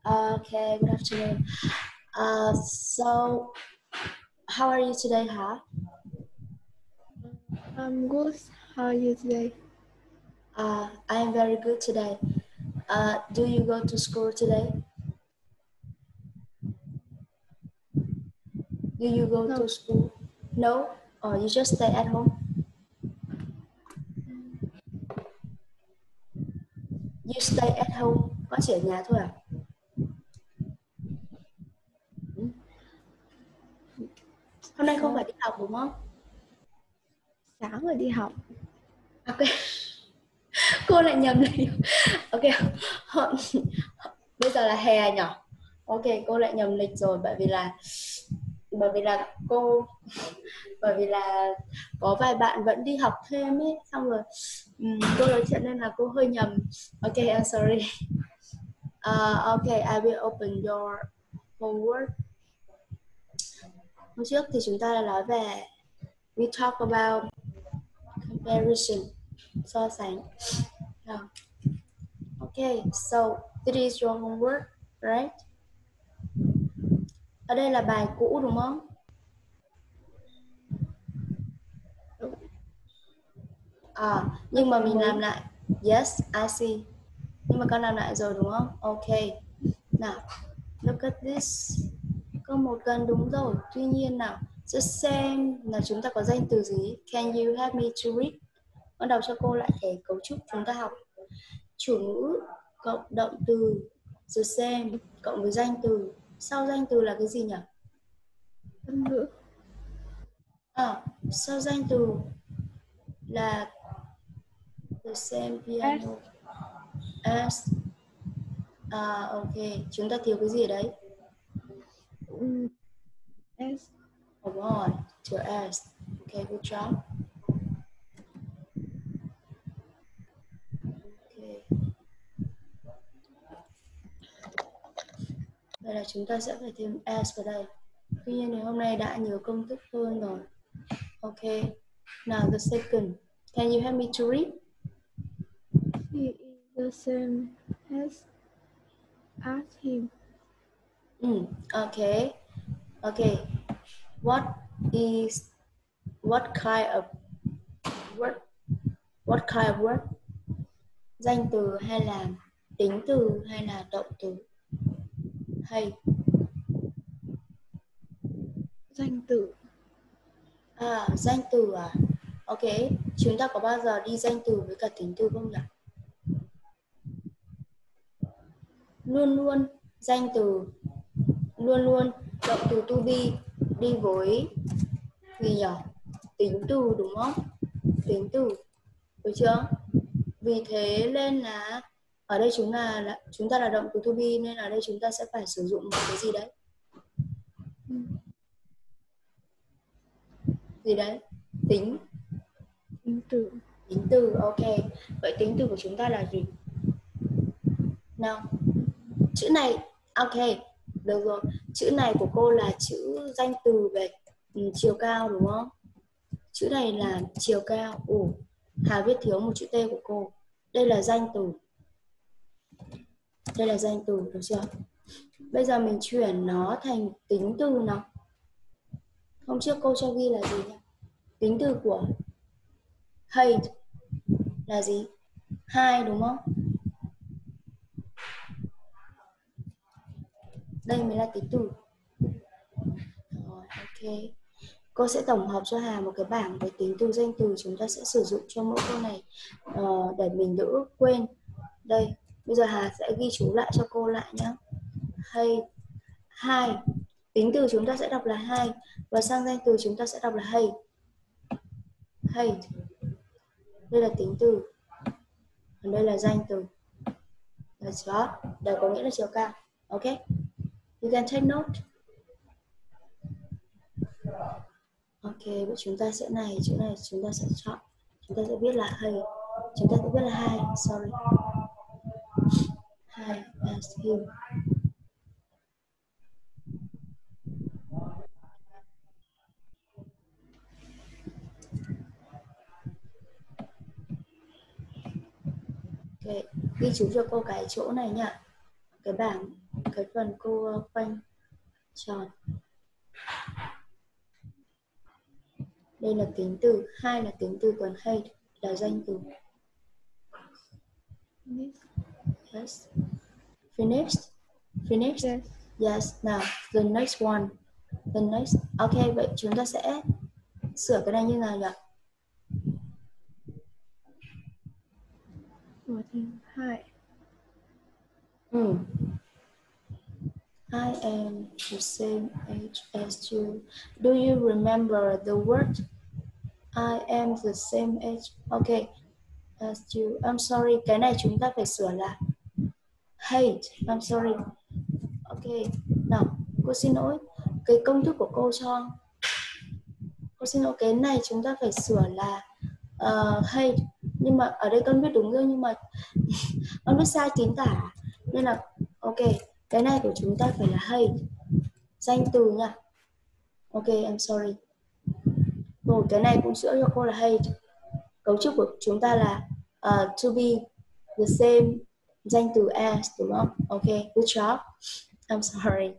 Okay, good afternoon. So how are you today, huh? I'm good. How are you today? I am very good today. Do you go to school today? Do you go No. to school? No? Or you just stay at home? You stay at home. Có chỉ ở nhà thôi à? Hôm nay không phải đi học đúng không? Sáng rồi đi học. Ok. Cô lại nhầm lịch. Ok. Bây giờ là hè nhỉ? Ok, cô lại nhầm lịch rồi bởi vì là bởi vì là có vài bạn vẫn đi học thêm ấy, xong rồi cô nói chuyện nên là cô hơi nhầm. Ok, I'm sorry. Okay, I will open your homework. Hôm trước thì chúng ta đã nói về we talk about comparison, so sánh. Okay, so this is your homework, right? Ở đây là bài cũ đúng không? Nhưng mà mình làm lại. Yes, I see. Nhưng mà con làm lại rồi đúng không? Ok. Nào, look at this. Có một gần đúng rồi. Tuy nhiên nào, the same là chúng ta có danh từ gì? Can you help me to read? Con đọc cho cô lại cái cấu trúc chúng ta học. Chủ ngữ cộng động từ the same cộng với danh từ. Sau danh từ là cái gì nhỉ? Ngôn ngữ. Sau danh từ là the same piano as. Ok, chúng ta thiếu cái gì ở đấy? S. Đúng rồi, chữ S. Ok, good job. Ok. Vậy là chúng ta sẽ phải thêm S vào đây. Tuy nhiên thì hôm nay đã nhớ công thức hơn rồi. Ok. Now the second. Can you help me to read? She is the same as him. Okay. Okay. What kind of word? What kind of word? Danh từ hay là tính từ hay là động từ? Hay Danh từ. Danh từ à? Ok, chúng ta có bao giờ đi danh từ với cả tính từ không nhỉ? Luôn luôn danh từ, luôn luôn động từ to be đi với gì nhỉ? Tính từ đúng không? Tính từ, được chưa? Vì thế nên là ở đây chúng ta là động từ to be nên ở đây chúng ta sẽ phải sử dụng một cái gì đấy? Gì đấy? Tính từ. Tính từ, ok. Vậy tính từ của chúng ta là gì? Nào, chữ này, ok, được rồi. Chữ này của cô là chữ danh từ về chiều cao đúng không? Chữ này là chiều cao. Hà viết thiếu một chữ T của cô. Đây là danh từ. Đây là danh từ, được chưa? Bây giờ mình chuyển nó thành tính từ nào. Hôm trước cô cho ghi là gì nhỉ? Tính từ của hate là gì? 2 đúng không? Đây mới là tính từ. Rồi, ok. Cô sẽ tổng hợp cho Hà một cái bảng với tính từ danh từ chúng ta sẽ sử dụng cho mỗi câu này để mình đỡ quên. Đây, bây giờ Hà sẽ ghi chú lại cho cô lại nhé. Hay, 2. Tính từ chúng ta sẽ đọc là 2 và sang danh từ chúng ta sẽ đọc là hate. Hate. Đây là tính từ. Còn đây là danh từ. Được chưa? Đây có nghĩa là chiều cao. Ok. You can take note. Ok, vậy chúng ta sẽ chữ này chúng ta sẽ chọn. Chúng ta sẽ viết là hay. Chúng ta sẽ viết là hai, sorry. Hai as him. Ok, ghi chú cho cô cái chỗ này nha. Ok, cái bảng, cái phần cô khoanh tròn. Đây là tính từ, 2 là tính từ, còn hate là danh từ. Yes. Finished? Finished? Yes. Yes. Now, the next one. The next. Ok, vậy chúng ta sẽ sửa cái này như nào nhỉ? Sửa thành 2. I am the same age as you. Do you remember the word? I am the same age. Ok. As you. I'm sorry. Cái này chúng ta phải sửa là hate. I'm sorry. Ok. Nào, cô xin lỗi. Cái công thức của cô cho. Cô xin lỗi, cái này chúng ta phải sửa là hate. Nhưng mà ở đây con viết đúng rồi, nhưng mà con viết sai chính tả. Nên là ok, cái này của chúng ta phải là hate. Danh từ nha. Ok, I'm sorry. Rồi, cái này cũng sửa cho cô là hate. Cấu trúc của chúng ta là to be, the same, danh từ as, đúng không? Ok, good job. I'm sorry.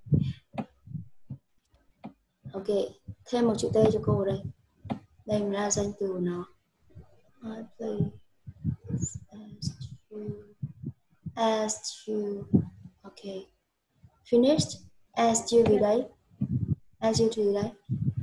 Ok, thêm một chữ T cho cô ở đây. Đây là danh từ nó. I play as you. Ok. Finished. As you gì đấy? As you gì đấy?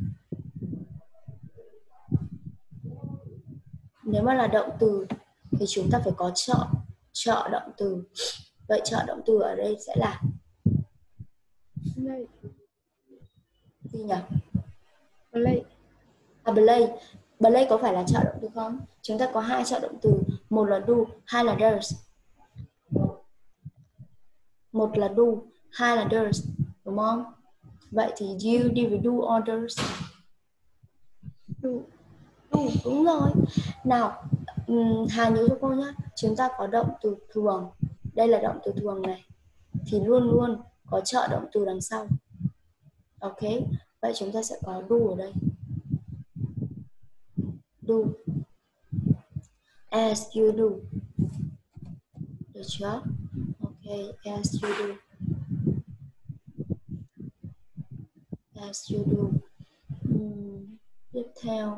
Nếu mà là động từ thì chúng ta phải có trợ động từ. Vậy trợ động từ ở đây sẽ là Play. gì nhỉ? Play. Play. Play có phải là trợ động từ không? Chúng ta có 2 trợ động từ, một là do, 2 là does. Một là do, 2 là does, đúng không? Vậy thì you đi với do or does? Do. Đúng rồi. Nào, Hà nhớ cho cô nhé. Chúng ta có động từ thường. Đây là động từ thường này. Thì luôn luôn có trợ động từ đằng sau. Ok. Vậy chúng ta sẽ có do ở đây. Do. As you do. Được chưa? Ok. As you do. As you do. Tiếp theo.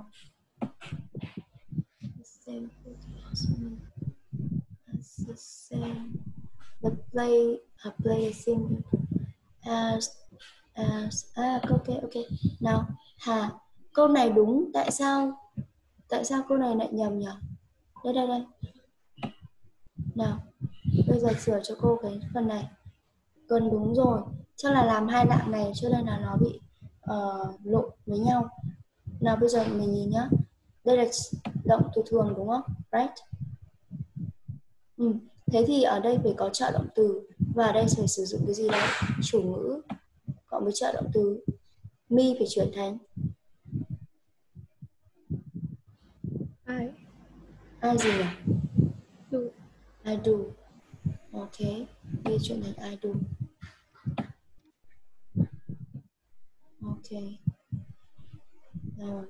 As the same. The play. Play the same. As. Ok. Nào, Hà, câu này đúng. Tại sao câu này lại nhầm nhỉ? Đây. Nào, bây giờ sửa cho cô cái phần này. Gần đúng rồi. Chắc là làm 2 đoạn này cho nên là nó bị lộn với nhau. Nào bây giờ mình nhìn nhá. Đây là động từ thường đúng không? Right? Thế thì ở đây phải có trợ động từ. Và ở đây phải sử dụng cái gì đấy? Chủ ngữ. Cộng với trợ động từ. Me phải chuyển thành ai gì nhỉ? Do. I do. Ok. Me chuyển thành I do. Ok. Rồi.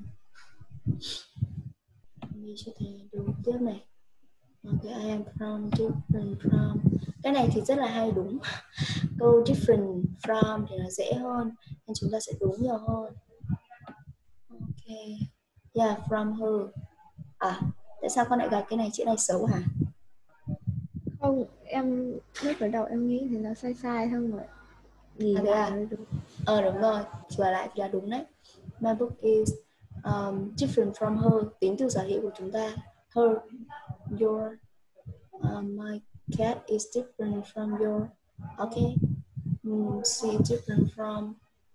Me chuyển thành I do. Tiếp này. Ok, I am from, different from. Cái này thì rất là hay đúng. Câu different from thì nó dễ hơn, nên chúng ta sẽ đúng nhiều hơn. Ok. Yeah, from her. Tại sao con lại gạch cái này, chữ này xấu hả? Không, em lúc ở đầu em nghĩ thì nó sai không rồi. Nhìn lại mới đúng. Đúng rồi, sửa lại thì là đúng đấy. My book is different from her, tính từ sở hữu của chúng ta. Her, your. My cat is different from your. Okay. She is different from.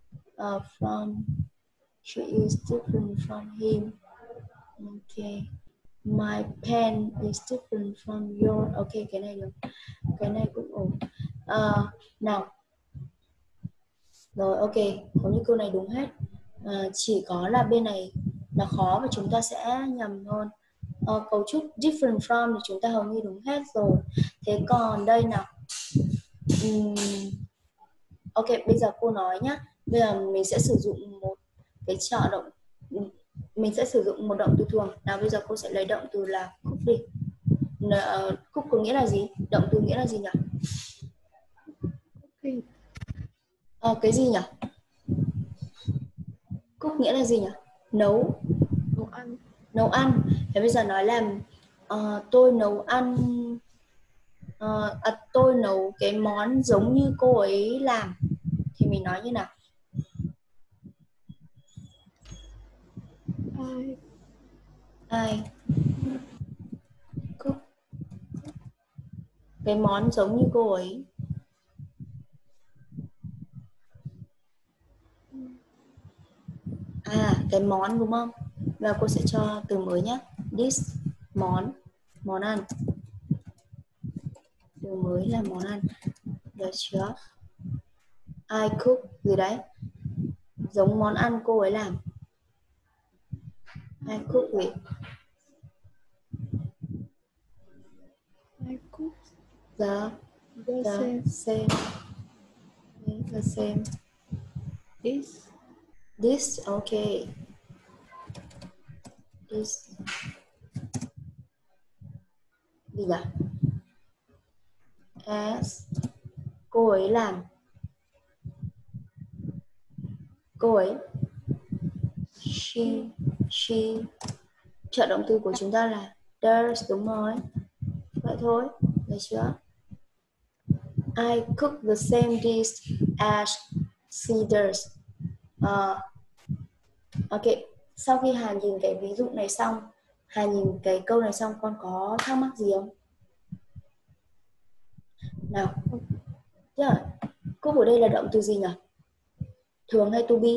She is different from him. Okay. My pen is different from your. Okay, cái này được. Cái này cũng ổn. Nào. Rồi, ok. Hầu như câu này đúng hết. Chỉ có là bên này là khó và chúng ta sẽ nhầm hơn. Cấu trúc different from thì chúng ta hầu như đúng hết rồi. Thế còn đây nào. Ok, bây giờ cô nói nhá. Bây giờ mình sẽ sử dụng một cái trợ động. Mình sẽ sử dụng một động từ thường. Nào bây giờ cô sẽ lấy động từ là cook đi. Cook có nghĩa là gì? Động từ nghĩa là gì nhỉ? Cái gì nhỉ? Cook nghĩa là gì nhỉ? Nấu. Nấu ăn. Nấu ăn. Thế bây giờ nói là tôi nấu ăn, tôi nấu cái món giống như cô ấy làm, thì mình nói như nào? I cook cái món giống như cô ấy. Cái món đúng không? Và cô sẽ cho từ mới nhé. This, món, món ăn. Từ mới là món ăn. Được chưa? I cook gì đấy? Giống món ăn cô ấy làm. I cook gì? I cook The same. The same. This, okay. This. Gì nhỉ? As. Cô ấy làm. Cô ấy. She. Trợ động từ của chúng ta là does, đúng rồi. Vậy thôi, được chưa? I cook the same dish as she does. Ok, sau khi Hà nhìn cái ví dụ này xong, Hà nhìn cái câu này xong, con có thắc mắc gì không? Nào, cook ở đây là động từ gì nhỉ? Thường hay to be?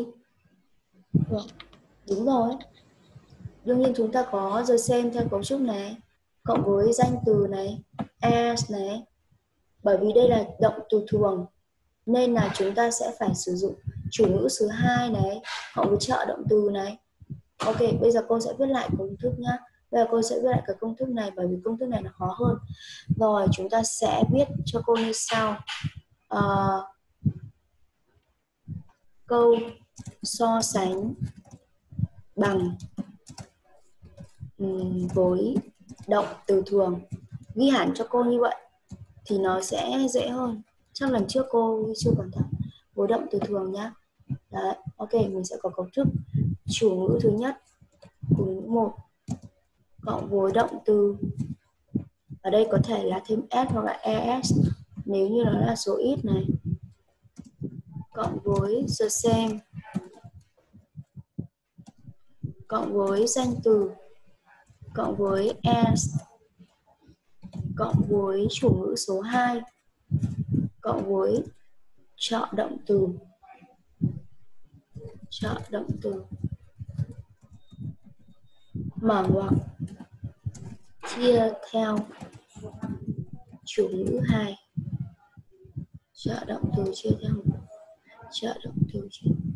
Đúng rồi. Đương nhiên chúng ta có the same theo cấu trúc này, cộng với danh từ này, as này. Bởi vì đây là động từ thường, nên là chúng ta sẽ phải sử dụng chủ ngữ số 2 này, cộng với trợ động từ này. Ok, bây giờ cô sẽ viết lại công thức nhá. Bây giờ cô sẽ viết lại cái công thức này, bởi vì công thức này nó khó hơn. Rồi, chúng ta sẽ viết cho cô như sau. Câu so sánh bằng với động từ thường. Ghi hẳn cho cô như vậy thì nó sẽ dễ hơn. Chắc lần trước cô chưa cẩn thận. Với động từ thường nhá. Đấy, ok, mình sẽ có cấu trúc chủ ngữ thứ nhất, chủ ngữ 1 cộng với động từ, ở đây có thể là thêm s hoặc là es nếu như nó là số ít này, cộng với the same, cộng với danh từ, cộng với as, cộng với chủ ngữ số 2, cộng với trợ động từ. Trợ động từ mở ngoặc chia theo chủ ngữ 2. Trợ động từ chia theo trợ động từ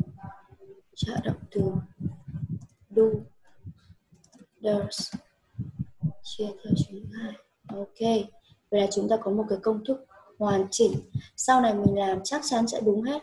do, does chia theo chủ ngữ 2. Ok, vậy là chúng ta có một cái công thức hoàn chỉnh. Sau này mình làm chắc chắn sẽ đúng hết.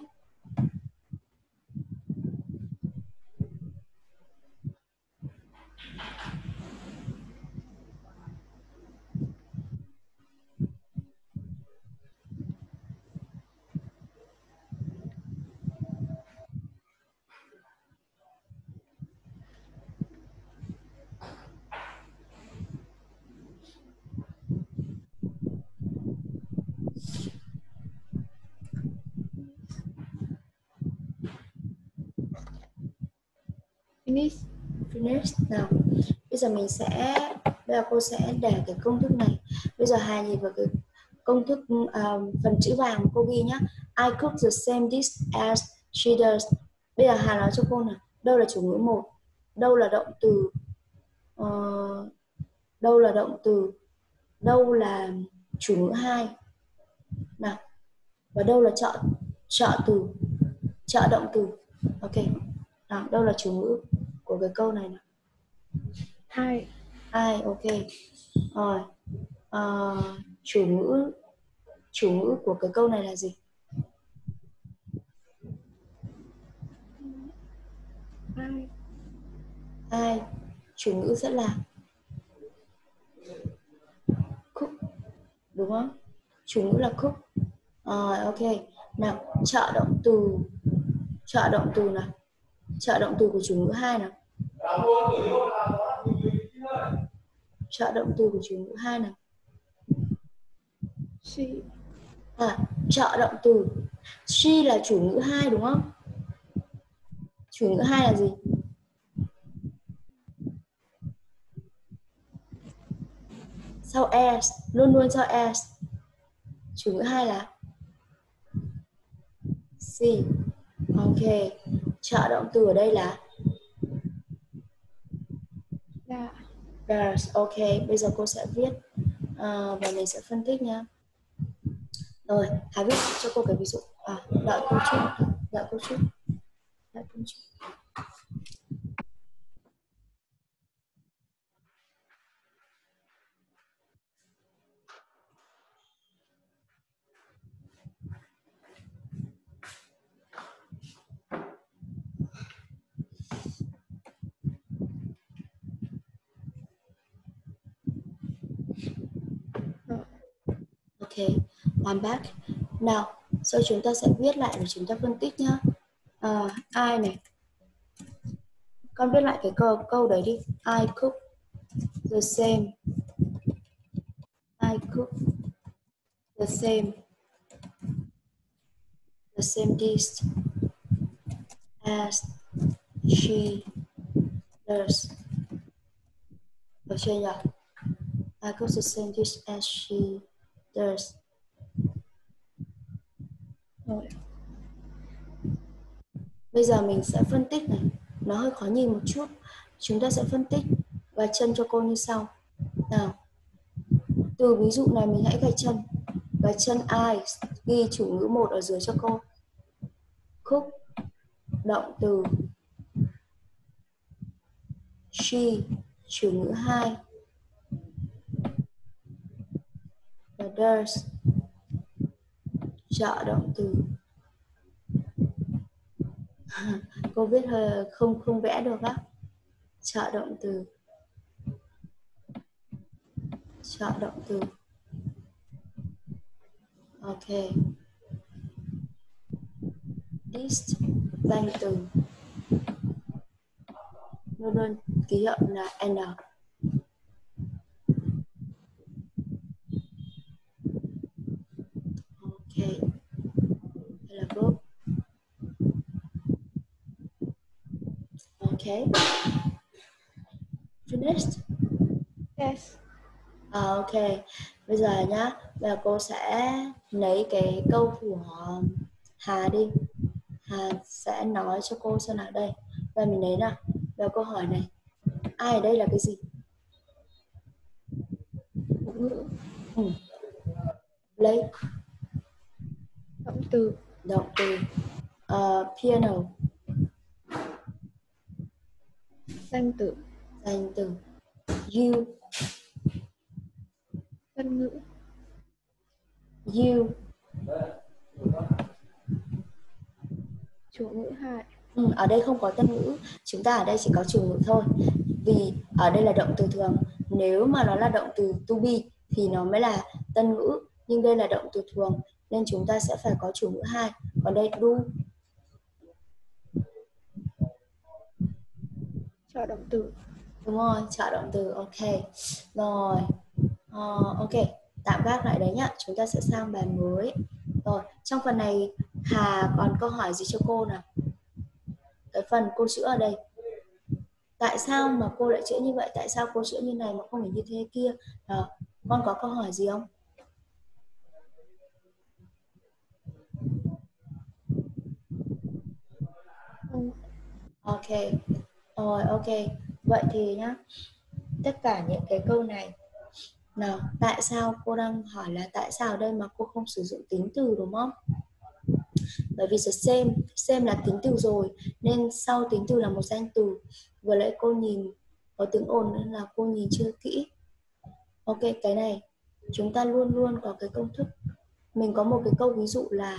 Finish. Nào, bây giờ bây giờ cô sẽ để cái công thức này. Bây giờ Hà nhìn vào cái công thức phần chữ vàng cô ghi nhá. I cook the same dish as she does. Bây giờ Hà nói cho cô nào, đâu là chủ ngữ 1, đâu là động từ, đâu là động từ, đâu là chủ ngữ 2 nào, và đâu là trợ động từ. Ok, nào, đâu là chủ ngữ của cái câu này nào? I, ok. Rồi, chủ ngữ của cái câu này là gì? I. Chủ ngữ sẽ là cook, đúng không? Chủ ngữ là cook. Ok, Nào, trợ động từ nào. Trợ động từ của chủ ngữ 2 nào. Trợ động từ của chủ ngữ 2 nào. She. Trợ động từ she là chủ ngữ 2 đúng không? Chủ ngữ 2 là gì? Sau as, luôn luôn sau as. Chủ ngữ 2 là she. Ok. Trợ động từ ở đây là does. Ok, bây giờ cô sẽ viết và mình sẽ phân tích nha. Rồi, Hà viết cho cô cái ví dụ. Đợi cô chút. Đợi cô chút. Đợi cô chút. Ok, I'm back. Nào, sau chúng ta sẽ viết lại để chúng ta phân tích nhá. I này. Con viết lại cái câu đấy đi. I cook the same. I cook the same dish as she does. Được chưa nhỉ? I cook the same dish as she does. Rồi. Bây giờ mình sẽ phân tích này. Nó hơi khó nhìn một chút. Chúng ta sẽ phân tích và chân cho cô như sau. Nào. Từ ví dụ này mình hãy gạch chân. Gạch chân I, ghi chủ ngữ 1 ở dưới cho cô. Cook, động từ she, chủ ngữ 2. Và does, trợ động từ. Cô viết hơi không vẽ được á. Trợ động từ. Trợ động từ. Ok. This, danh từ. Luôn luôn ký hiệu là N. Ok. Đây là verb. Ok. Finished? Yes. Ok. Bây giờ nhá, bây giờ cô sẽ lấy cái câu của Hà đi. Hà sẽ nói cho cô xem nào đây. Và mình lấy nào. Và câu hỏi này. Ai ở đây là cái gì? Ngữ. Lấy. Động từ. Động từ. Piano. Danh từ. Danh từ. You. Tân ngữ. You. Chủ ngữ 2. Ở đây không có tân ngữ. Chúng ta ở đây chỉ có chủ ngữ thôi. Vì ở đây là động từ thường. Nếu mà nó là động từ to be thì nó mới là tân ngữ. Nhưng đây là động từ thường nên chúng ta sẽ phải có chủ ngữ 2. Còn đây do. Trợ động từ. Đúng rồi, trợ động từ. Ok. Rồi. Ok. Tạm gác lại đấy nhá. Chúng ta sẽ sang bài mới. Rồi. Trong phần này Hà còn câu hỏi gì cho cô nào? Cái phần cô chữa ở đây. Tại sao mà cô lại chữa như vậy? Tại sao cô chữa như này mà không phải như thế kia? Con có câu hỏi gì không? Không. Ok. Rồi, ok. Vậy thì nhá, tất cả những cái câu này nào, tại sao cô đang hỏi là tại sao ở đây mà cô không sử dụng tính từ đúng không? Bởi vì the same là tính từ rồi nên sau tính từ là một danh từ. Vừa nãy cô nhìn có tiếng ồn nên là cô nhìn chưa kỹ. Ok, cái này chúng ta luôn luôn có cái công thức. Mình có một cái câu ví dụ là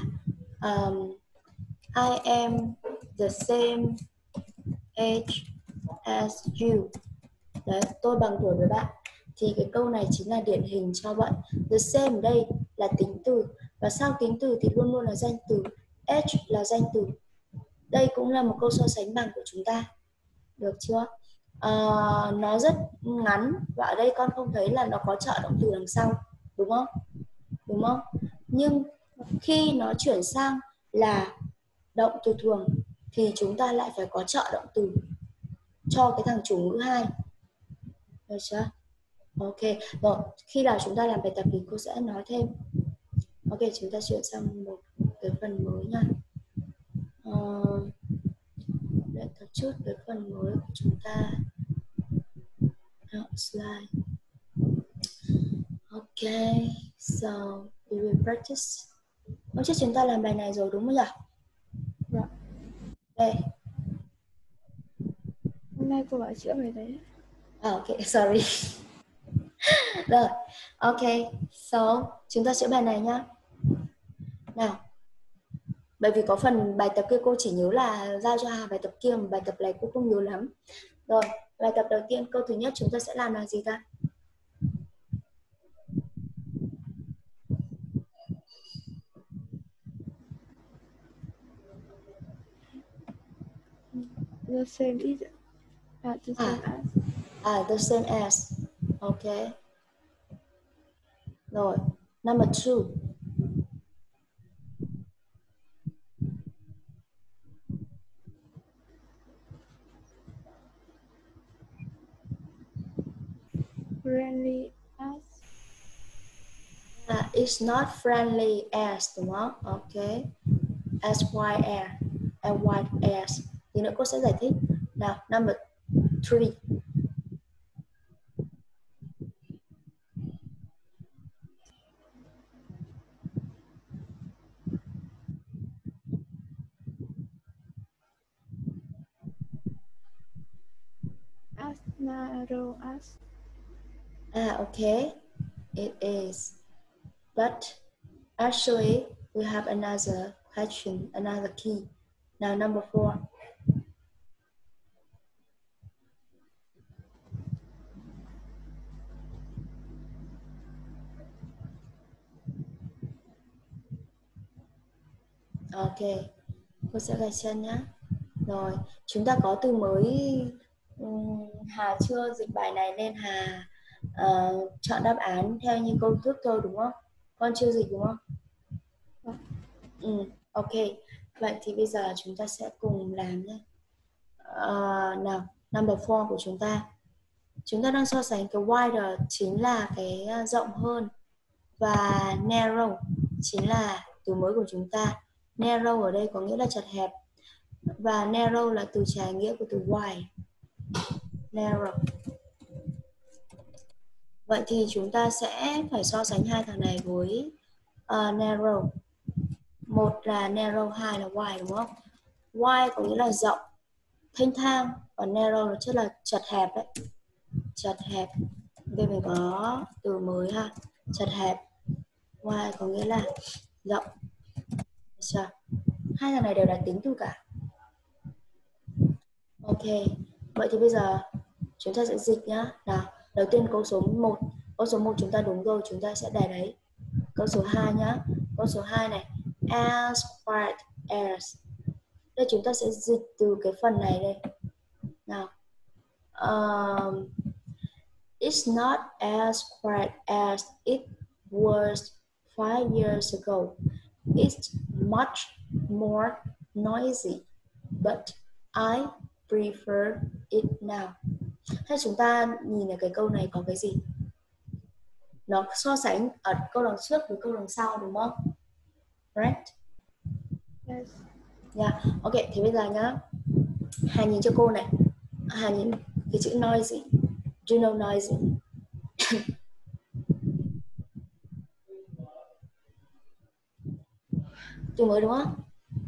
I am the same age as you. Đấy, tôi bằng tuổi với bạn. Thì cái câu này chính là điển hình cho bạn. The same ở đây là tính từ. Và sau tính từ thì luôn luôn là danh từ, age là danh từ. Đây cũng là một câu so sánh bằng của chúng ta. Được chưa? Nó rất ngắn và ở đây con không thấy là nó có trợ động từ đằng sau, đúng không? Đúng không? Nhưng khi nó chuyển sang là động từ thường thì chúng ta lại phải có trợ động từ cho cái thằng chủ ngữ 2. Được chưa? Ok, rồi khi nào chúng ta làm bài tập thì cô sẽ nói thêm. Ok, chúng ta chuyển sang một cái phần mới nha. Để tập chút cái phần mới của chúng ta. Slide. Ok, so we will practice. Hôm trước chúng ta làm bài này rồi đúng không nhỉ? Dạ. Đây. Hôm nay cô bảo chữa về đấy. Ok, sorry. Rồi, ok, so chúng ta chữa bài này nhá. Nào, bởi vì có phần bài tập kia cô chỉ nhớ là giao cho Hà bài tập kia, mà bài tập này cô không nhớ lắm. Rồi, bài tập đầu tiên, câu thứ nhất chúng ta sẽ làm là gì ta? The same is the same as. The same as. Ok. Rồi, number 2. Friendly as. It's not friendly as, đúng không? Ok. As white air. As white as. Thì nữa cô sẽ giải thích. Nào, number 3. As narrow as. Okay. It is. But actually, we have another question, another key. Now, number 4. Ok, cô sẽ gạch chân nhé. Rồi, chúng ta có từ mới. Hà chưa dịch bài này nên Hà chọn đáp án theo như câu thức thôi đúng không? Con chưa dịch đúng không? Ok, vậy thì bây giờ chúng ta sẽ cùng làm nhé. Nào, number 4 của chúng ta. Chúng ta đang so sánh cái wider chính là cái rộng hơn, và narrow chính là từ mới của chúng ta. Narrow ở đây có nghĩa là chật hẹp, và narrow là từ trái nghĩa của từ wide. Narrow. Vậy thì chúng ta sẽ phải so sánh hai thằng này với narrow. Một là narrow, hai là wide đúng không? Wide có nghĩa là rộng, thênh thang, còn narrow là chất là chật hẹp đấy. Chật hẹp. Đây mình có từ mới ha. Chật hẹp. Wide có nghĩa là rộng. Hai thằng này đều là tính từ cả. Ok, vậy thì bây giờ chúng ta sẽ dịch nhá. Nào, đầu tiên câu số 1. Câu số 1 chúng ta đúng rồi, chúng ta sẽ để đấy. Câu số 2 nhá. Câu số 2 này, as quiet as. Đây chúng ta sẽ dịch từ cái phần này đây. Nào, it's not as quiet as it was 5 years ago. It's much more noisy, but I prefer it now. Thế chúng ta nhìn ở cái câu này có cái gì? Nó so sánh ở câu đằng trước với câu đằng sau đúng không? Right? Yes. Yeah. Ok, thì bây giờ nhá. Hà nhìn cho cô này. Hà nhìn cái chữ noisy. Do you know noisy? Từ mới đúng không?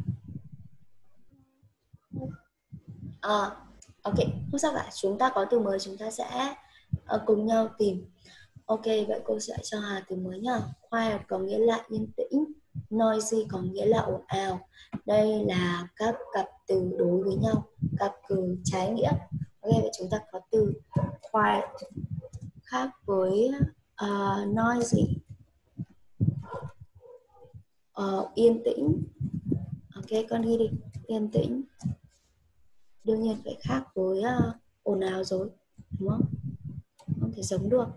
Ok, không sao cả. Chúng ta có từ mới, chúng ta sẽ cùng nhau tìm. Ok, vậy cô sẽ cho Hà từ mới nhá. Quiet có nghĩa là yên tĩnh, noisy có nghĩa là ồn ào. Đây là các cặp từ đối với nhau, cặp từ trái nghĩa. Ok, vậy chúng ta có từ quiet khác với noisy. Yên tĩnh. Ok, con ghi đi. Yên tĩnh. Đương nhiên phải khác với ồn ào rồi, đúng không? Không thể giống được.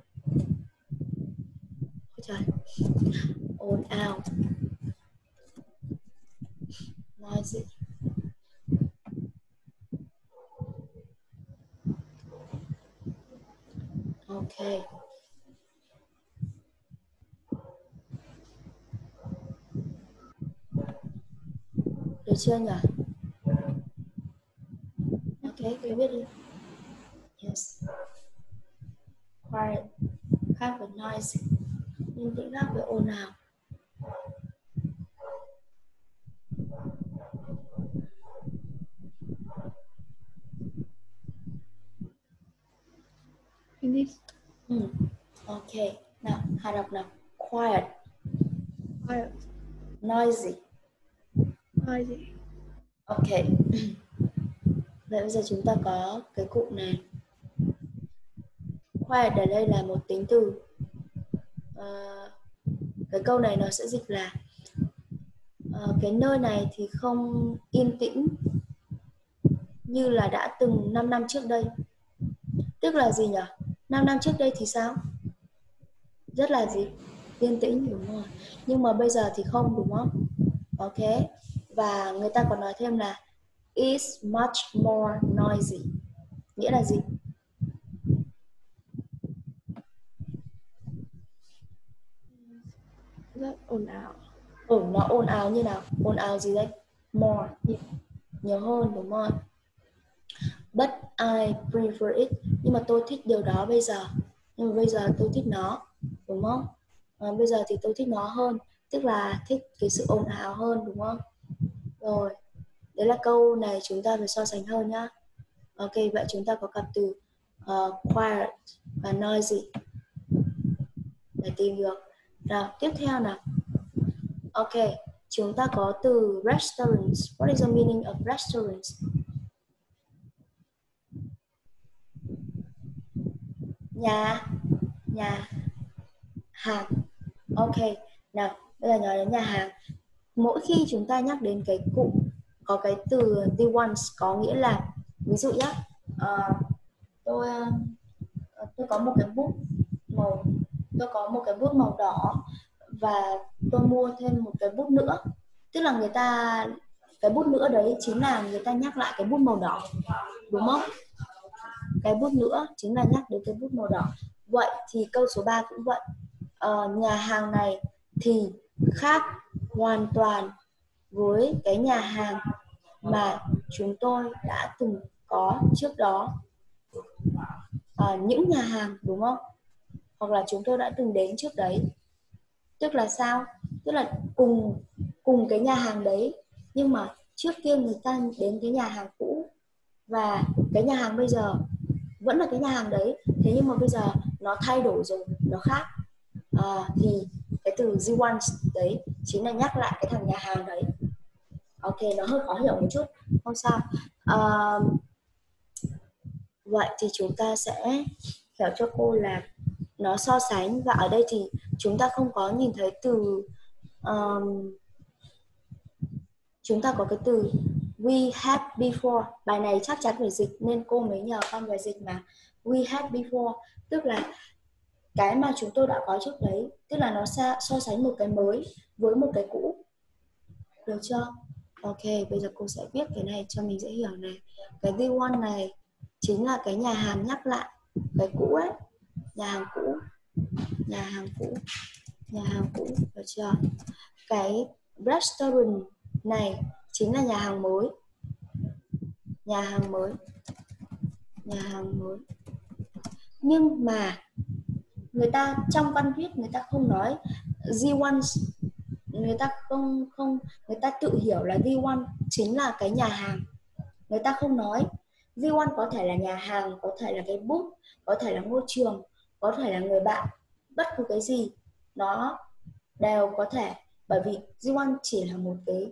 Ôi trời. Ồn ào. Noisy. Ok. Được chưa nhỉ? Ok, cứ viết đi. Yes. Quiet. Khác với noisy. Yên tĩnh khác với ồn ào. Finish. Ok. Nào, Hà đọc nào. Quiet. Quiet. Noisy. Noisy. Ok. Vậy bây giờ chúng ta có cái cụm này. Quiet ở đây là một tính từ. Cái câu này nó sẽ dịch là cái nơi này thì không yên tĩnh như là đã từng 5 năm trước đây. Tức là gì nhỉ? 5 năm trước đây thì sao? Rất là gì? Yên tĩnh, đúng rồi. Nhưng mà bây giờ thì không, đúng không? Ok. Và người ta còn nói thêm là is much more noisy. Nghĩa là gì? Rất ồn ào. Nó ồn ào như nào? Ồn ào gì đây? More. Nhiều hơn, đúng không? But I prefer it. Nhưng mà tôi thích điều đó bây giờ. Nhưng mà bây giờ tôi thích nó, đúng không? Bây giờ thì tôi thích nó hơn. Tức là thích cái sự ồn ào hơn, đúng không? Rồi, đấy là câu này chúng ta phải so sánh hơn nhá. Ok, vậy chúng ta có cặp từ quiet và noisy để tìm được. Nào, tiếp theo nào. Ok, chúng ta có từ restaurants. What is the meaning of restaurants? Nhà hàng. Ok, nào, bây giờ nói đến nhà hàng. Mỗi khi chúng ta nhắc đến cái cụm có cái từ the ones có nghĩa là, ví dụ nhé, tôi tôi có một cái bút màu tôi có một cái bút màu đỏ và tôi mua thêm một cái bút nữa, tức là cái bút nữa đấy chính là người ta nhắc lại cái bút màu đỏ, đúng không? Cái bút nữa chính là nhắc đến cái bút màu đỏ. Vậy thì câu số 3 cũng vậy. Nhà hàng này thì khác hoàn toàn với cái nhà hàng mà chúng tôi đã từng có trước đó. Những nhà hàng, đúng không? Hoặc là chúng tôi đã từng đến trước đấy. Tức là sao? Tức là cùng cái nhà hàng đấy, nhưng mà trước kia người ta đến cái nhà hàng cũ và cái nhà hàng bây giờ vẫn là cái nhà hàng đấy, thế nhưng mà bây giờ nó thay đổi rồi, nó khác. Thì cái từ the ones đấy chính là nhắc lại cái thằng nhà hàng đấy. Ok, nó hơi khó hiểu một chút, không sao. Vậy thì chúng ta sẽ hiểu cho cô là nó so sánh, và ở đây thì chúng ta không có nhìn thấy từ chúng ta có cái từ we had before. Bài này chắc chắn phải dịch nên cô mới nhờ con về dịch mà. We had before tức là cái mà chúng tôi đã có trước đấy, tức là nó so sánh một cái mới với một cái cũ, được chưa? Ok, bây giờ cô sẽ viết cái này cho mình dễ hiểu này. Cái the one này chính là cái nhà hàng nhắc lại cái cũ ấy, nhà hàng cũ, nhà hàng cũ, nhà hàng cũ, được chưa? Cái restaurant này chính là nhà hàng mới, nhà hàng mới, nhà hàng mới. Nhưng mà người ta trong văn viết người ta không nói the ones, người ta không người ta tự hiểu là the one chính là cái nhà hàng, người ta không nói. The one có thể là nhà hàng, có thể là cái bút, có thể là ngôi trường, có thể là người bạn, bất cứ cái gì nó đều có thể, bởi vì the one chỉ là một cái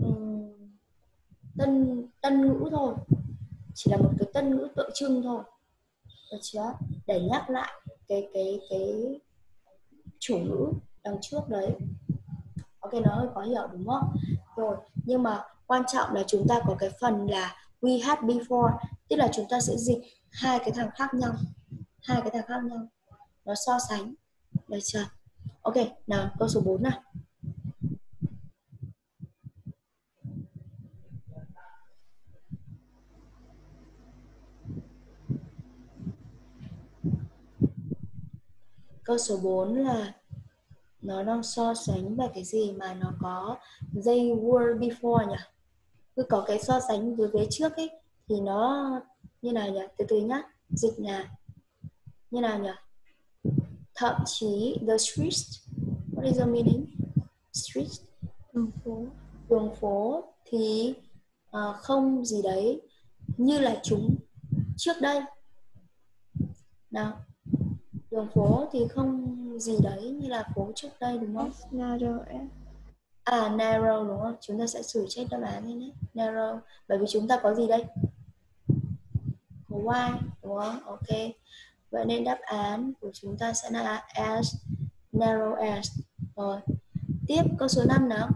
tân ngữ thôi, chỉ là một cái tân ngữ tượng trưng thôi, được chưa? Để nhắc lại cái chủ ngữ đằng trước đấy. Ok, nó hơi khó hiểu đúng không? Rồi, nhưng mà quan trọng là chúng ta có cái phần là we had before, tức là chúng ta sẽ dịch hai cái thằng khác nhau, nó so sánh, được chưa? Ok, nào câu số 4 nào. Câu số 4 là nó đang so sánh về cái gì mà nó có they were before nhỉ? Cứ có cái so sánh với vế trước ấy thì nó như nào nhỉ? Từ từ nhá, dịch là như nào nhỉ? Thậm chí the streets, what is the meaning? Street, đường phố thì không gì đấy như là chúng trước đây. Nào, đường phố thì không gì đấy như là phố trước đây đúng không? Narrow đúng không? Chúng ta sẽ xử trách đáp án này nhé. Narrow, bởi vì chúng ta có gì đây? Có why đúng không? Ok. Vậy nên đáp án của chúng ta sẽ là as narrow as. Rồi. Tiếp câu số 5 nào.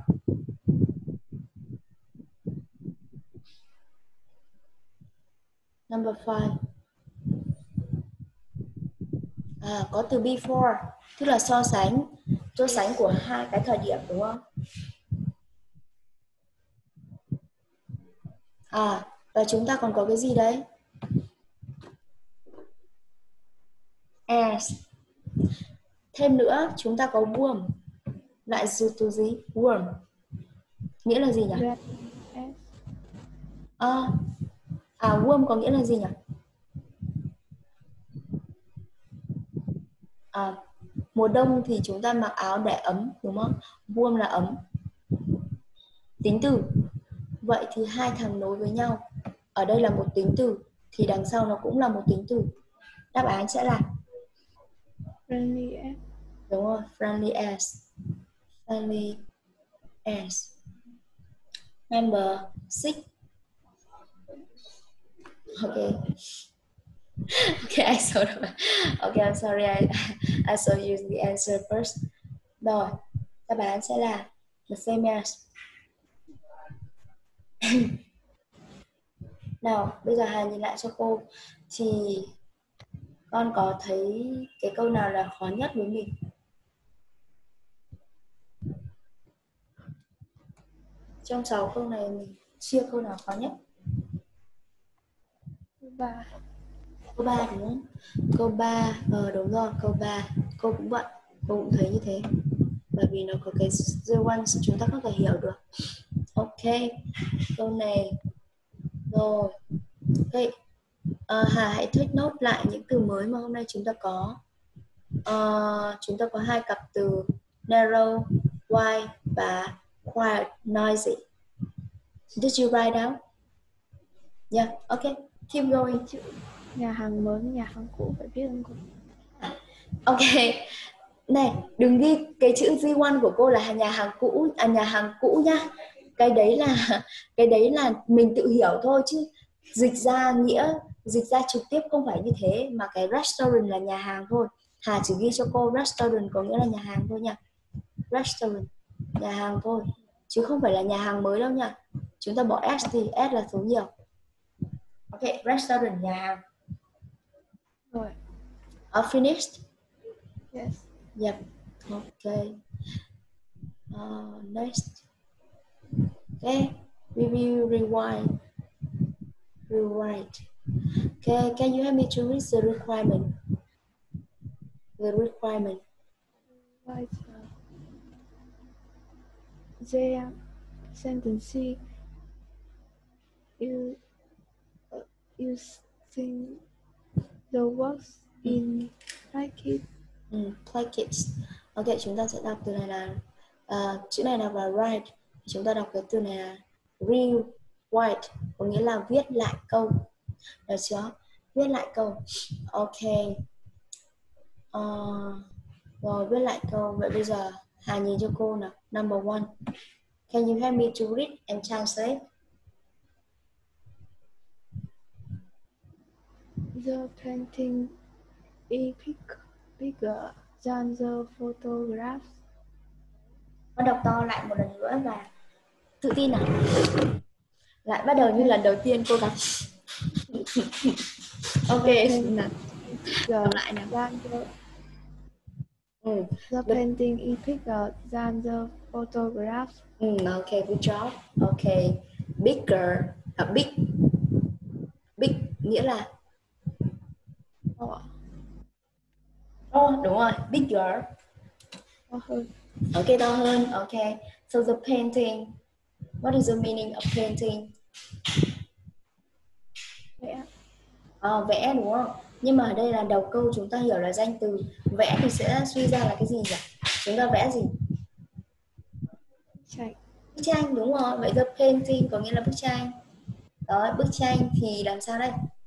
Number 5. Có từ before, tức là so sánh của hai cái thời điểm đúng không? Và chúng ta còn có cái gì đấy? As. Thêm nữa, chúng ta có warm. Lại từ gì? Warm. Nghĩa là gì nhỉ? Warm có nghĩa là gì nhỉ? Mùa đông thì chúng ta mặc áo để ấm đúng không? Warm là ấm. Tính từ. Vậy thì hai thằng nối với nhau. Ở đây là một tính từ thì đằng sau nó cũng là một tính từ. Đáp án sẽ là friendly as. Đúng rồi, friendly as. Friendly as. Number 6. Okay. Okay, I saw them. Okay, I'm sorry, I saw you the answer first. Rồi, đáp án sẽ là the same as. Nào, bây giờ Hà nhìn lại cho cô thì con có thấy cái câu nào là khó nhất với mình? Trong 6 câu này mình chia câu nào khó nhất? Câu 3 đúng không? Câu 3, đúng rồi, câu 3. Cô cũng vậy, cô cũng thấy như thế. Bởi vì nó có cái the ones chúng ta có thể hiểu được. Ok, câu này. Rồi, ok. Hà hãy take note lại những từ mới mà hôm nay chúng ta có. Chúng ta có hai cặp từ narrow, wide và quiet, noisy. Did you write down? Yeah, okay. Keep going. Nhà hàng mới, nhà hàng cũ phải biết không cô? Ok. Này, đừng ghi cái chữ G1 của cô là nhà hàng cũ nhá. Cái đấy là mình tự hiểu thôi chứ dịch ra trực tiếp không phải như thế, mà cái restaurant là nhà hàng thôi. Hà chỉ ghi cho cô restaurant có nghĩa là nhà hàng thôi nha. Restaurant, nhà hàng thôi, chứ không phải là nhà hàng mới đâu nha. Chúng ta bỏ S thì S là số nhiều. Ok, restaurant, nhà hàng. Rồi. Finished? Yes. Yep. Okay. Next. Okay. We will rewind. Rewrite. Okay. Can you help me to read the requirement? The requirement. Right. The sentence using the words in bracket. Plackets. Ok, chúng ta sẽ đọc từ này là chữ này đọc là write. Chúng ta đọc cái từ này là rewrite, có nghĩa là viết lại câu. Được chưa? Viết lại câu. Ok. Rồi viết lại câu. Vậy bây giờ Hà nhìn cho cô nào. Number 1. Can you help me to read and translate? The painting is bigger than the photograph. Con đọc to lại một lần nữa và tự tin nào. Lại bắt đầu như lần đầu tiên cố gắng. Ok. Đọc lại nào. The painting is bigger than the photograph. Okay, good job. Okay, bigger, big, big nghĩa là đúng rồi, bigger. To hơn. Okay, to hơn. Okay, so the painting. What is the meaning of painting? Vẽ. Vẽ đúng không? Nhưng mà ở đây là đầu câu chúng ta hiểu là danh từ. Vẽ thì sẽ suy ra là cái gì nhỉ? Chúng ta vẽ gì? Tranh. Bức tranh đúng rồi. Vậy the painting có nghĩa là bức tranh. Đó, bức tranh thì làm sao đây?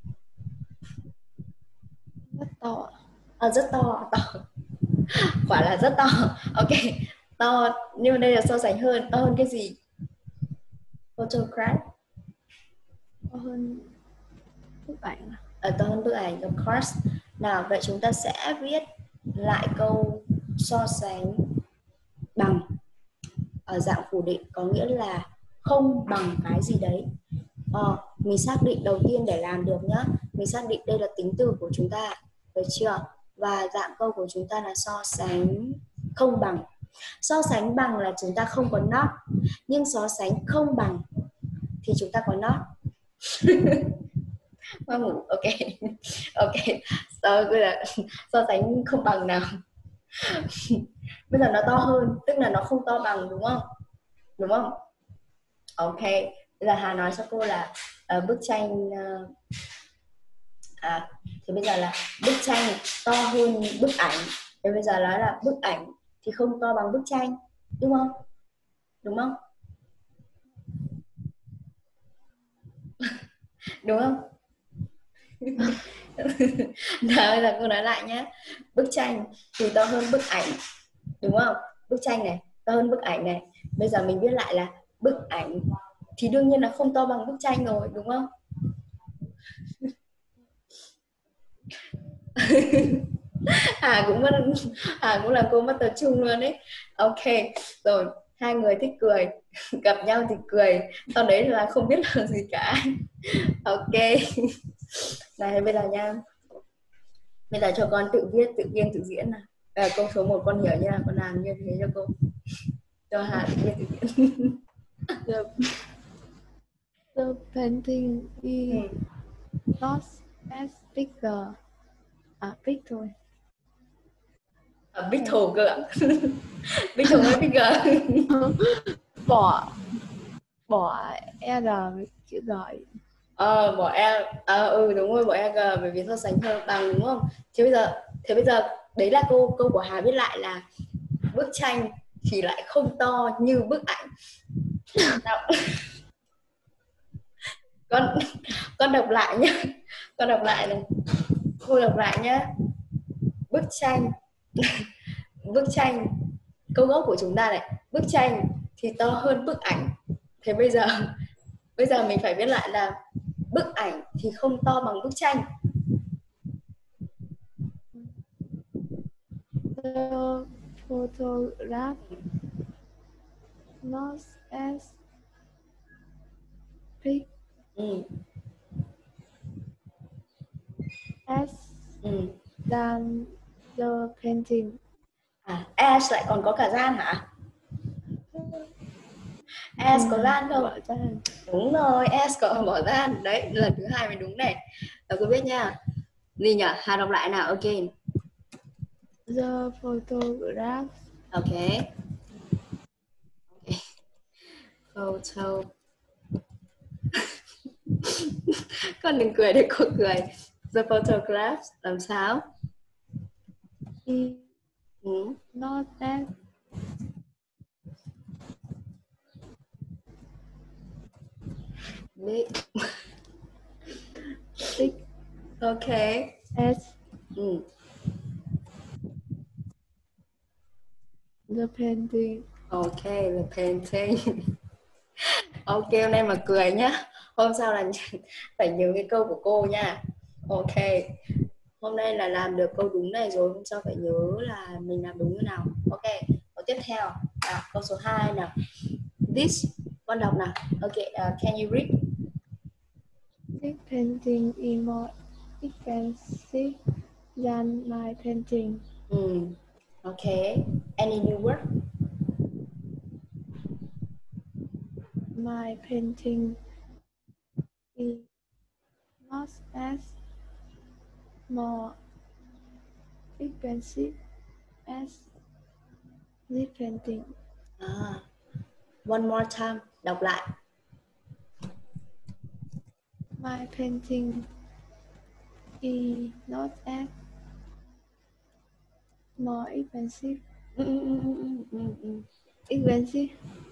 Rất to. Rất to, to. Quả là rất to. Ok, to. Nhưng mà đây là so sánh hơn. To hơn cái gì? Photograph. To hơn bức ảnh. To hơn bức ảnh, of course. Nào, vậy chúng ta sẽ viết lại câu so sánh bằng ở dạng phủ định, có nghĩa là không bằng cái gì đấy. Mình xác định đầu tiên để làm được nhá. Mình xác định đây là tính từ của chúng ta, được chưa? Và dạng câu của chúng ta là so sánh không bằng. So sánh bằng là chúng ta không có not, nhưng so sánh không bằng thì chúng ta có not. Ok. Ok. So sánh không bằng nào. Bây giờ nó to hơn, tức là nó không to bằng, đúng không? Đúng không? Ok. Bây giờ Hà nói cho cô là bức tranh thì bây giờ là bức tranh to hơn bức ảnh. Thì bây giờ nói là bức ảnh thì không to bằng bức tranh, đúng không? Đúng không? Đúng không? Nào, bây giờ cô nói lại nhé. Bức tranh thì to hơn bức ảnh, đúng không? Bức tranh này to hơn bức ảnh này. Bây giờ mình viết lại là bức ảnh thì đương nhiên là không to bằng bức tranh rồi, đúng không? Hà cũng là cô mất tập trung luôn đấy. Ok, rồi hai người thích cười, gặp nhau thì cười, sau đấy là không biết làm gì cả. Ok. Này bây giờ nha, bây giờ cho con tự viết, tự biên, tự diễn nào. Câu số 1 con hiểu nha, con làm như thế cho cô, cho Hà tự biên, tự diễn. The painting is not as bigger. Big thôi. Big thù cơ ạ. Big thù hay bigger? bỏ R chữ G. Bỏ e, đúng rồi, bỏ e g, bởi vì so sánh hơn bằng, đúng không? Thế bây giờ đấy là câu của Hà viết lại là bức tranh thì lại không to như bức ảnh. con đọc lại nhé. Con đọc lại này, cô đọc lại nhé. Bức tranh bức tranh, câu gốc của chúng ta này, bức tranh thì to hơn bức ảnh. Thế bây giờ mình phải viết lại là bức ảnh thì không to bằng bức tranh. The photograph not as big as than the painting. As lại còn có cả gian hả? As có gian không? Đúng rồi, as có bỏ gian. Đấy, lần thứ 2 mới đúng này. Rồi cô biết nha. Gì nhỉ? Hà đọc lại nào, again. The photograph. Okay. Photo. Con đừng cười để cô cười. The photograph làm sao? Not that big. big. Okay. As the painting. Okay, the painting. Ok, hôm nay mà cười nhá. Hôm sau là phải nhớ cái câu của cô nha. Ok. Hôm nay là làm được câu đúng này rồi, hôm sau phải nhớ là mình làm đúng như nào. Ok, câu tiếp theo. Câu số 2 nào. This, con đọc nào. Okay, can you read? This painting is more expensive than my painting. Okay. Any new word? My painting is not as more expensive as this painting. One more time. Đọc lại. My painting is not as more expensive. Expensive.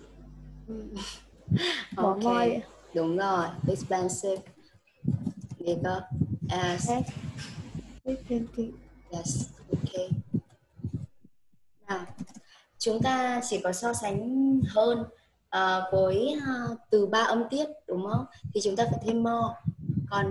Bỏ môi. Okay. Đúng rồi. Expensive. Gì cơ? As this painting. Yes. Okay. Nào, chúng ta chỉ có so sánh hơn với từ 3 âm tiết, đúng không? Thì chúng ta phải thêm more. Còn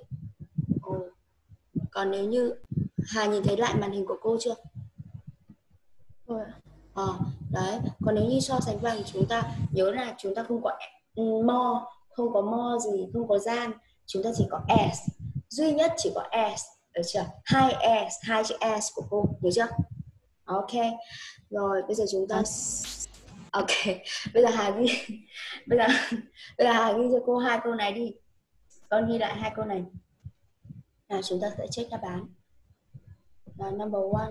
nếu như Hà nhìn thấy lại màn hình của cô chưa? Rồi. Đấy. Còn nếu như so sánh bằng, chúng ta nhớ là chúng ta không có more, không có more gì, không có gian, chúng ta chỉ có as, duy nhất chỉ có as, được chưa? Hai chữ as của cô, được chưa? Ok. Rồi bây giờ chúng ta ok, bây giờ Hà ghi bây giờ Hà ghi cho cô 2 câu này đi. Con ghi lại 2 câu này. Nào chúng ta sẽ check đáp án. Number 1.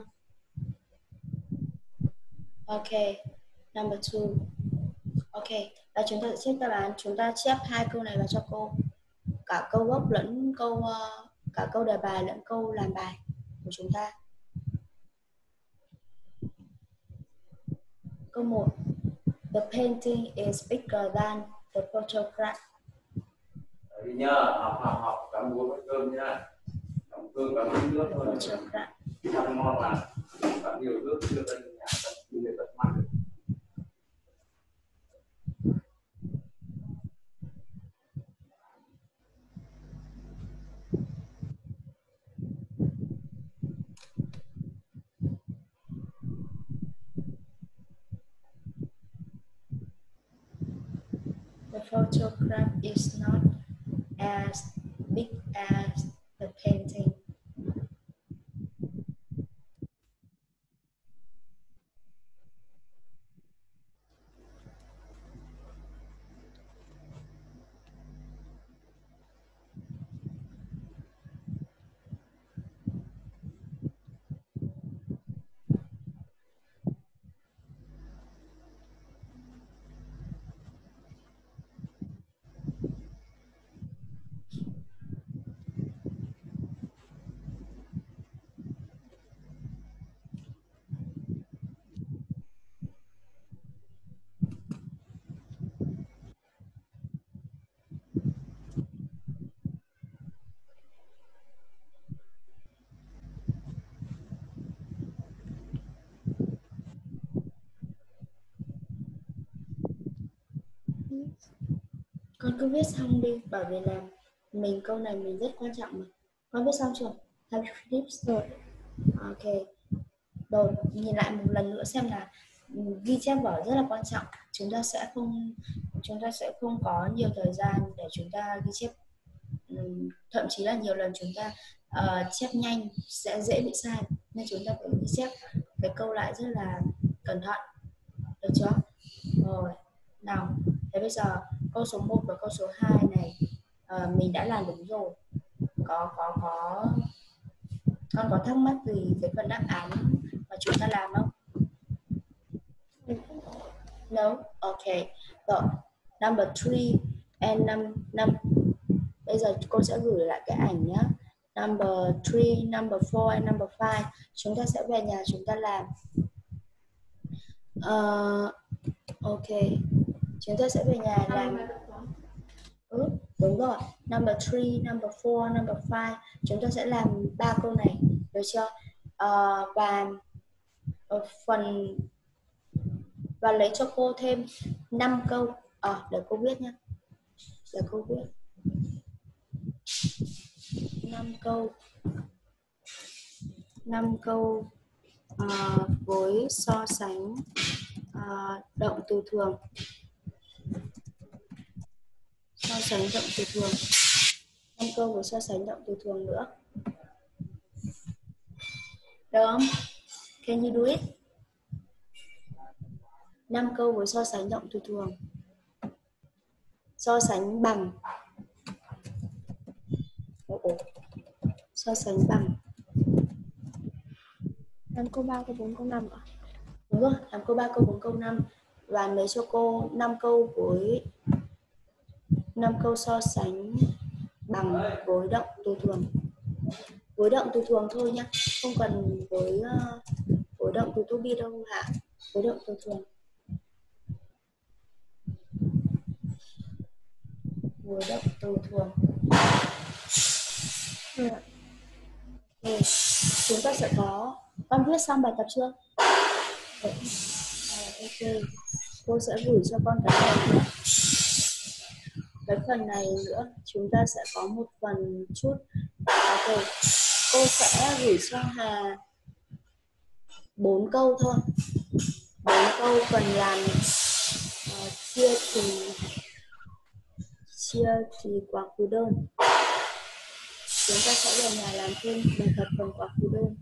Ok. Number 2. Ok. Và chúng ta sẽ check đáp án. Chúng ta chép 2 câu này vào cho cô. Cả câu gốc lẫn cả câu đề bài lẫn câu làm bài của chúng ta. Câu 1. The painting is bigger than the photograph. Đi nhá, học cắm búa với cơm nhá. Cắm cơm cắm nước thôi. Ăn ngon mà. Cắm nhiều nước chưa lên nhà tập để tập mặn. The photograph is not as big as the painting. Con cứ viết xong đi, bởi vì là câu này mình rất quan trọng mà. Con viết xong chưa? Have you finished? Rồi. Ok. Rồi, nhìn lại một lần nữa xem là ghi chép vở rất là quan trọng. Chúng ta sẽ không có nhiều thời gian để chúng ta ghi chép. Thậm chí là nhiều lần chúng ta chép nhanh sẽ dễ bị sai, nên chúng ta phải ghi chép cái câu lại rất là cẩn thận, được chưa? Rồi, nào, thế bây giờ câu số 1 và câu số 2 này mình đã làm đúng rồi. Con có thắc mắc gì về phần đáp án mà chúng ta làm không? No? Ok. Rồi, number 3 and bây giờ cô sẽ gửi lại cái ảnh nhé. Number 3, number 4 and number 5. Chúng ta sẽ về nhà chúng ta làm. Ok. Chúng ta sẽ về nhà làm. Đúng rồi. Number 3, number 4, number 5. Chúng ta sẽ làm 3 câu này, được chưa? Và lấy cho cô thêm 5 câu. Để cô viết nhé. Để cô viết 5 câu với so sánh động từ thường. So sánh động từ thường. 5 câu với so sánh động từ thường nữa. Được không? Can you do it? 5 câu với so sánh động từ thường. So sánh bằng. So sánh bằng. 5 câu 3, câu 4, câu 5 ạ? Đúng rồi, làm câu 3, câu 4, câu 5. Và lấy cho cô 5 câu với 5 câu so sánh bằng với động từ thường. Với động từ thường thôi nhá, không cần với động từ to be đâu hả? Với động từ thường. Với động từ thường. Okay. Chúng ta sẽ có, con viết xong bài tập chưa? Ok, cô sẽ gửi cho con cái này nữa. Cái phần này nữa chúng ta sẽ có một phần chút. Ok, cô sẽ gửi cho Hà 4 câu thôi. 4 câu cần làm chia thì quá khứ đơn. Chúng ta sẽ về nhà làm thêm bài tập phần quá khứ đơn.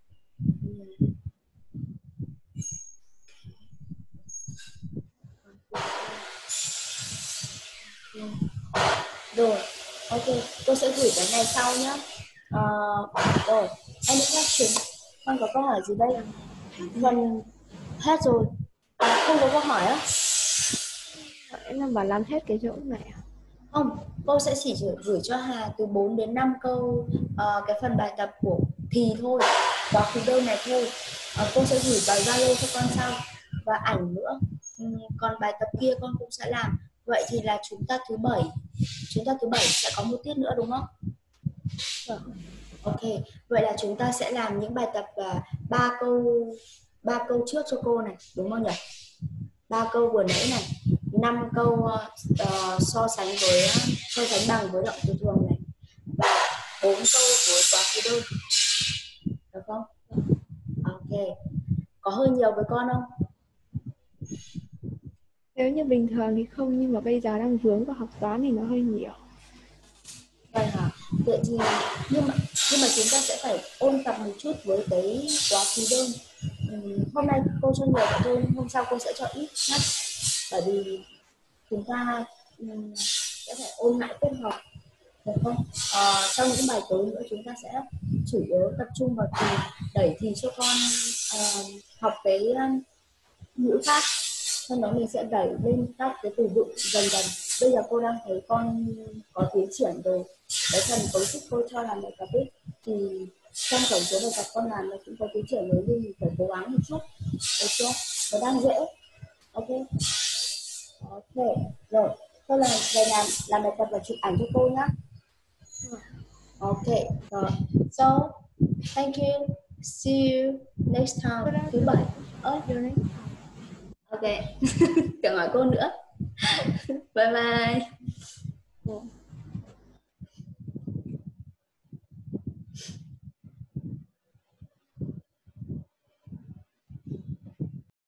Rồi, ok, tôi sẽ gửi cái này sau nhé. Rồi, any question? Con có câu hỏi gì đây? Phần hết rồi. Không có câu hỏi á? Em đang bảo làm hết cái chỗ này à? Không, cô sẽ chỉ gửi cho Hà từ 4 đến 5 câu cái phần bài tập của thì thôi, quá khứ đơn này thôi. Cô sẽ gửi vào Zalo cho con sau và ảnh nữa. Còn bài tập kia con cũng sẽ làm. Vậy thì là chúng ta thứ bảy sẽ có một tiết nữa đúng không? Ok, vậy là chúng ta sẽ làm những bài tập 3 câu trước cho cô này, đúng không nhỉ? 3 câu vừa nãy này, 5 câu so sánh bằng với động từ thường này, và 4 câu với quá khứ đơn, được không? Ok, có hơi nhiều với con không? Nếu như bình thường thì không, nhưng mà bây giờ đang vướng vào học toán thì nó hơi nhiều. Vậy hả? Vậy thì nhưng mà chúng ta sẽ phải ôn tập một chút với cái quá khứ đơn. Hôm nay cô cho nhiều vậy thôi, hôm sau cô sẽ cho ít nhé. Bởi vì chúng ta sẽ phải ôn lại kết hợp, được không? Trong những bài tới nữa chúng ta sẽ chủ yếu tập trung vào thì đẩy thì cho con học cái ngữ pháp, sau đó mình sẽ đẩy lên các cái từ vựng dần dần. Bây giờ cô đang thấy con có tiến triển rồi. Cái phần cấu trúc cô cho làm bài tập ấy thì trong tổng số bài tập con làm nó cũng có tiến triển rồi, nhưng mình phải cố gắng một chút, được chưa? Nó đang dễ. Ok, rồi tôi về làm bài tập và chụp ảnh cho cô nhé. Ok, rồi. So thank you, see you next time. Thứ bảy. Ok. Đừng hỏi cô nữa. Bye bye.